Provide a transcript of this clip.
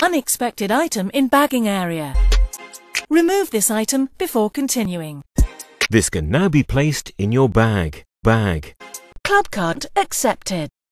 Unexpected item in bagging area. Remove this item before continuing. This can now be placed in your bag. Club card accepted.